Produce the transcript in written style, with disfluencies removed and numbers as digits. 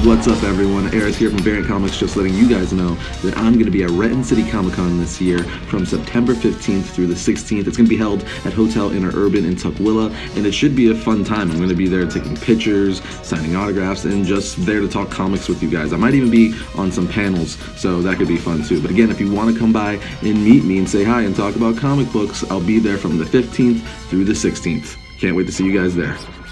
What's up, everyone? Arris here from Variant Comics, just letting you guys know that I'm going to be at Renton City Comic Con this year from September 15th through the 16th. It's going to be held at Hotel Interurban in Tukwila, and it should be a fun time. I'm going to be there taking pictures, signing autographs, and just there to talk comics with you guys. I might even be on some panels, so that could be fun too. But again, if you want to come by and meet me and say hi and talk about comic books, I'll be there from the 15th through the 16th. Can't wait to see you guys there.